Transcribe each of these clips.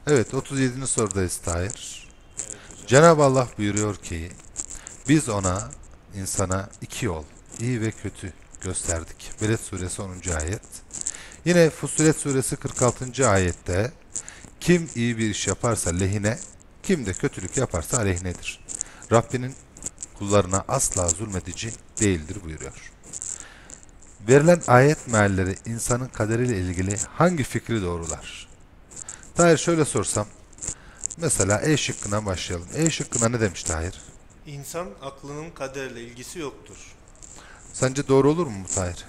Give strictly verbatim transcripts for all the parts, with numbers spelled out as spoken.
Evet, otuz yedinci sorudayız Tahir. Evet hocam. Cenab-ı Allah buyuruyor ki biz ona, insana iki yol, iyi ve kötü gösterdik. Veled suresi onuncu ayet. Yine Fussilet suresi kırk altıncı ayette kim iyi bir iş yaparsa lehine, kim de kötülük yaparsa aleyhinedir. Rabbinin kullarına asla zulmedici değildir buyuruyor. Verilen ayet mealleri insanın kaderiyle ilgili hangi fikri doğrular? Tahir, şöyle sorsam, mesela E şıkkına başlayalım. E şıkkına ne demiş Tahir? İnsan aklının kaderle ilgisi yoktur. Sence doğru olur mu bu Tahir?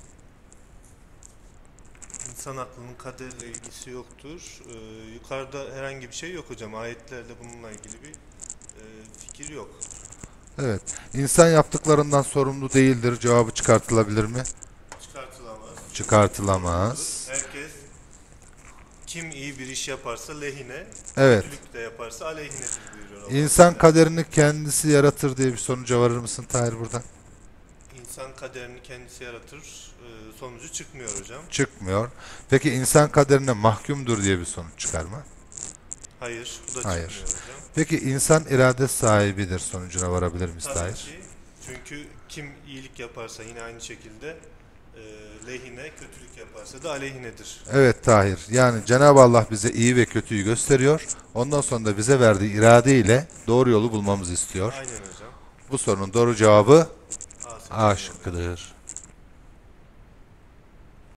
İnsan aklının kaderle ilgisi yoktur. Ee, yukarıda herhangi bir şey yok hocam. Ayetlerde bununla ilgili bir e, fikir yok. Evet. İnsan yaptıklarından sorumlu değildir. Cevabı çıkartılabilir mi? Çıkartılamaz. Çıkartılamaz. Herkes kim iyi bir iş yaparsa lehine, Evet. kötülük de yaparsa aleyhinedir buyuruyor Allah İnsan Teala. kaderini kendisi yaratır diye bir sonuca varır mısın Tahir buradan? İnsan kaderini kendisi yaratır. e, sonucu çıkmıyor hocam. Çıkmıyor. Peki insan kaderine mahkumdur diye bir sonuç çıkar mı? Hayır, bu da Hayır. çıkmıyor hocam. Peki insan irade sahibidir sonucuna varabilir miyiz Tabii Tahir? ki. Çünkü kim iyilik yaparsa yine aynı şekilde e, lehine, kötülük yaparsa da aleyhinedir. Evet Tahir. Yani Cenab-ı Allah bize iyi ve kötüyü gösteriyor. Ondan sonra da bize verdiği irade ile doğru yolu bulmamızı istiyor. Aynen hocam. Bu sorunun doğru cevabı A A seçeneği. şıkkıdır.